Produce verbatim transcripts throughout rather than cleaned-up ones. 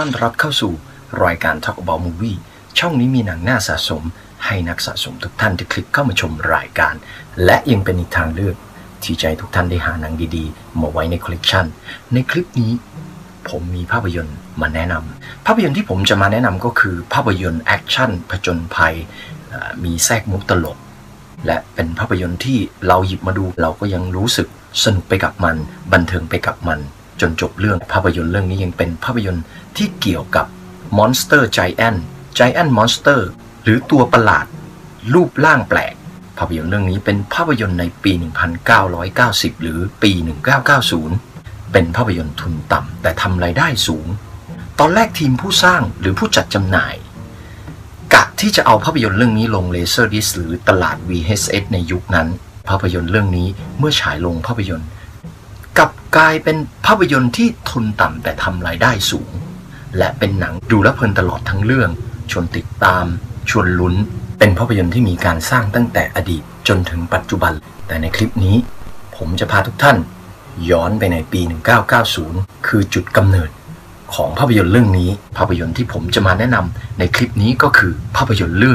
ต้อนรับเข้าสู่รายการ Talk About Movie ช่องนี้มีหนังน่าสะสมให้นักสะสมทุกท่านที่คลิกเข้ามาชมรายการและยังเป็นอีกทางเลือกที่จะให้ทุกท่านได้หาหนังดีๆมาไว้ในคอลเลกชันในคลิปนี้ผมมีภาพยนตร์มาแนะนำภาพยนตร์ที่ผมจะมาแนะนำก็คือภาพยนตร์แอคชั่นผจญภัยมีแทรกมุกตลกและเป็นภาพยนตร์ที่เราหยิบมาดูเราก็ยังรู้สึกสนุกไปกับมันบันเทิงไปกับมันจนจบเรื่องภาพยนตร์เรื่องนี้ยังเป็นภาพยนตร์ที่เกี่ยวกับ Monster Giant Giant Monster หรือตัวประหลาดรูปร่างแปลกภาพยนตร์เรื่องนี้เป็นภาพยนตร์ในปี หนึ่งพันเก้าร้อยเก้าสิบ หรือปี หนึ่งพันเก้าร้อยเก้าสิบ เป็นภาพยนตร์ทุนต่ำแต่ทำรายได้สูงตอนแรกทีมผู้สร้างหรือผู้จัดจำหน่ายกะที่จะเอาภาพยนตร์เรื่องนี้ลงเลเซอร์ดิสหรือตลาด วี เอช เอส ในยุคนั้นภาพยนตร์เรื่องนี้เมื่อฉายลงภาพยนตร์กลับกลายเป็นภาพยนตร์ที่ทุนต่ำแต่ทำรายได้สูงและเป็นหนังดูและเพลินตลอดทั้งเรื่องชวนติดตามชวนลุ้นเป็นภาพยนตร์ที่มีการสร้างตั้งแต่อดีตจนถึงปัจจุบันแต่ในคลิปนี้ผมจะพาทุกท่านย้อนไปในปี หนึ่งพันเก้าร้อยเก้าสิบ คือจุดกำเนิดของภาพยนตร์เรื่องนี้ภาพยนตร์ที่ผมจะมาแนะนำในคลิปนี้ก็คือภาพยนตร์เรื่อง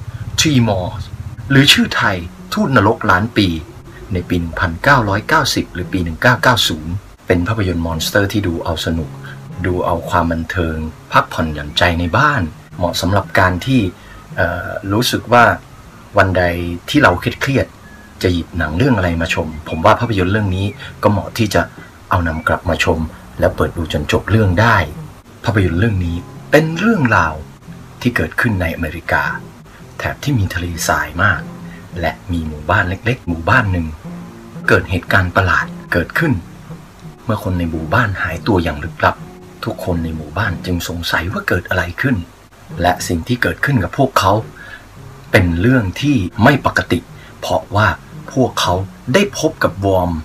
Tremors หรือชื่อไทยทูตนรกล้านปีในปี หนึ่งพันเก้าร้อยเก้าสิบ หรือปี หนึ่งพันเก้าร้อยเก้าสิบ เป็นภาพยนตร์มอนสเตอร์ที่ดูเอาสนุกดูเอาความบันเทิงพักผ่อนหย่อนใจในบ้านเหมาะสำหรับการที่รู้สึกว่าวันใดที่เราเครียดๆจะหยิบหนังเรื่องอะไรมาชมผมว่าภาพยนตร์เรื่องนี้ก็เหมาะที่จะเอานำกลับมาชมและเปิดดูจนจบเรื่องได้ภาพยนตร์เรื่องนี้เป็นเรื่องราวที่เกิดขึ้นในอเมริกาแถบที่มีทะเลทรายมากและมีหมู่บ้านเล็กๆหมู่บ้านหนึ่งเกิดเหตุการณ์ประหลาดเกิดขึ้นเมื่อคนในหมู่บ้านหายตัวอย่างลึกลับทุกคนในหมู่บ้านจึงสงสัยว่าเกิดอะไรขึ้นและสิ่งที่เกิดขึ้นกับพวกเขาเป็นเรื่องที่ไม่ปกติเพราะว่าพวกเขาได้พบกับวอร์ม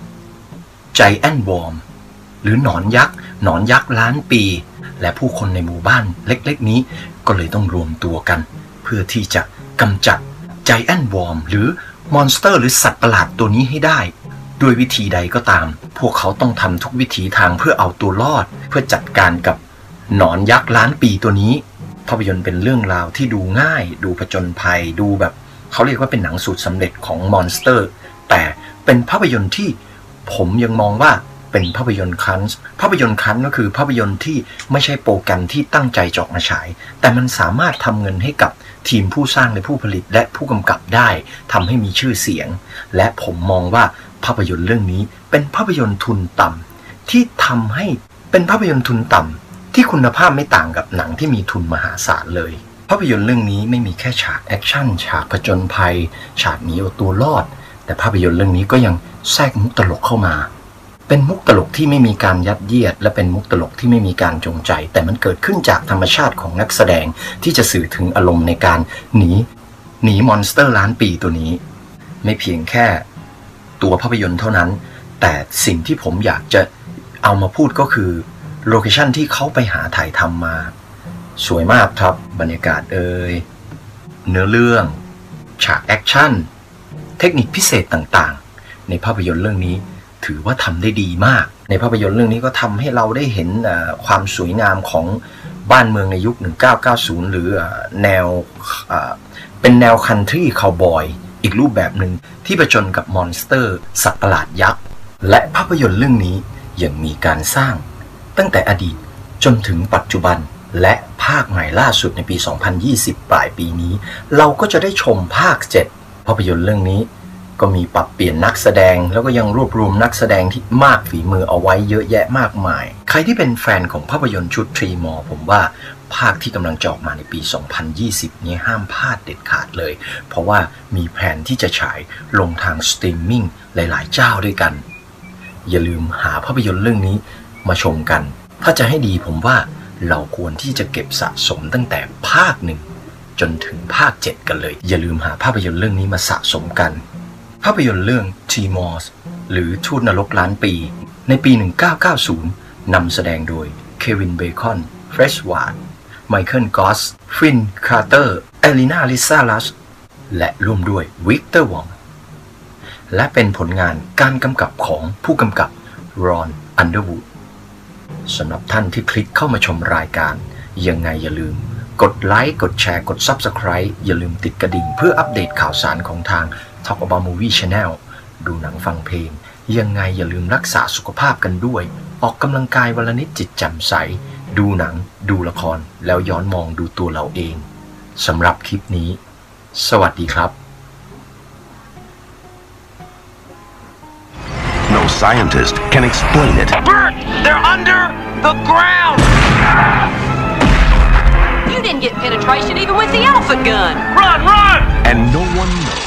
Giant Worm หรือหนอนยักษ์หนอนยักษ์ล้านปีและผู้คนในหมู่บ้านเล็กๆนี้ก็เลยต้องรวมตัวกันเพื่อที่จะกำจัด Giant Worm หรือมอนสเตอร์หรือสัตว์ประหลาดตัวนี้ให้ได้ด้วยวิธีใดก็ตามพวกเขาต้องทำทุกวิถีทางเพื่อเอาตัวรอดเพื่อจัดการกับหนอนยักษ์ล้านปีตัวนี้ภาพยนตร์เป็นเรื่องราวที่ดูง่ายดูผจญภัยดูแบบเขาเรียกว่าเป็นหนังสูตรสำเร็จของมอนสเตอร์แต่เป็นภาพยนตร์ที่ผมยังมองว่าเป็นภาพยนตร์คันส์ภาพยนตร์คันส์ก็คือภาพยนตร์ที่ไม่ใช่โปรแกรมที่ตั้งใจจะออกมาฉายแต่มันสามารถทำเงินให้กับทีมผู้สร้างและผู้ผลิตและผู้กำกับได้ทำให้มีชื่อเสียงและผมมองว่าภาพยนตร์เรื่องนี้เป็นภาพยนตร์ทุนต่ำที่ทำให้เป็นภาพยนตร์ทุนต่ำที่คุณภาพไม่ต่างกับหนังที่มีทุนมหาศาลเลยภาพยนตร์เรื่องนี้ไม่มีแค่ฉากแอคชั่นฉากผจญภัยฉากหนีเอาตัวรอดแต่ภาพยนตร์เรื่องนี้ก็ยังแทรกมุกตลกเข้ามาเป็นมุกตลกที่ไม่มีการยัดเยียดและเป็นมุกตลกที่ไม่มีการจงใจแต่มันเกิดขึ้นจากธรรมชาติของนักแสดงที่จะสื่อถึงอารมณ์ในการหนีหนีมอนสเตอร์ล้านปีตัวนี้ไม่เพียงแค่ตัวภาพยนตร์เท่านั้นแต่สิ่งที่ผมอยากจะเอามาพูดก็คือโลเคชั่นที่เขาไปหาถ่ายทำมาสวยมากครับบรรยากาศเอ่ยเนื้อเรื่องฉากแอคชั่นเทคนิคพิเศษต่างๆในภาพยนตร์เรื่องนี้ถือว่าทำได้ดีมากในภาพยนตร์เรื่องนี้ก็ทำให้เราได้เห็นความสวยงามของบ้านเมืองในยุคหนึ่งพันเก้าร้อยเก้าสิบหรือแนวเป็นแนวคันทรีคาวบอยอีกรูปแบบหนึ่งที่ผจญกับมอนสเตอร์สัตว์ประหลาดยักษ์และภาพยนตร์เรื่องนี้ยังมีการสร้างตั้งแต่อดีตจนถึงปัจจุบันและภาคใหม่ล่าสุดในปี สองพันยี่สิบ ปลายปีนี้เราก็จะได้ชมภาค เจ็ด ภาพยนตร์เรื่องนี้ก็มีปรับเปลี่ยนนักแสดงแล้วก็ยังรวบรวมนักแสดงที่มากฝีมือเอาไว้เยอะแยะมากมายใครที่เป็นแฟนของภาพยนตร์ชุด Tremors ผมว่าภาคที่กำลังจะออกมาในปี สองพันยี่สิบ นี้ห้ามพลาดเด็ดขาดเลยเพราะว่ามีแผนที่จะฉายลงทางสตรีมมิ่งหลายๆเจ้าด้วยกันอย่าลืมหาภาพยนตร์เรื่องนี้มาชมกันถ้าจะให้ดีผมว่าเราควรที่จะเก็บสะสมตั้งแต่ภาคหนึ่งจนถึงภาคเจ็ดกันเลยอย่าลืมหาภาพยนตร์เรื่องนี้มาสะสมกันภาพยนตร์เรื่อง Tremors หรือทูตนรกล้านปีในปี หนึ่งพันเก้าร้อยเก้าสิบ นำแสดงโดยเควิน เบคอน เฟรชวาร์ด ไมเคิล กอส ฟิน คาร์เตอร์ เอลินา ลิซาลัสและร่วมด้วยวิกเตอร์ วองและเป็นผลงานการกำกับของผู้กำกับรอน อันเดอร์วูดสำหรับท่านที่คลิกเข้ามาชมรายการยังไงอย่าลืมกดไลค์กดแชร์กด ซับสไครบ์ อย่าลืมติดกระดิ่งเพื่ออัปเดตข่าวสารของทาง Talk About Movie Channel ดูหนังฟังเพลงยังไงอย่าลืมรักษาสุขภาพกันด้วยออกกำลังกายวันละนิดจิตแจ่มใสดูหนังดูละครแล้วย้อนมองดูตัวเราเองสำหรับคลิปนี้สวัสดีครับ No scientist can explain it. Bert! They're under the ground! You didn't get penetration even with the elephant gun! Run, run! And no one knows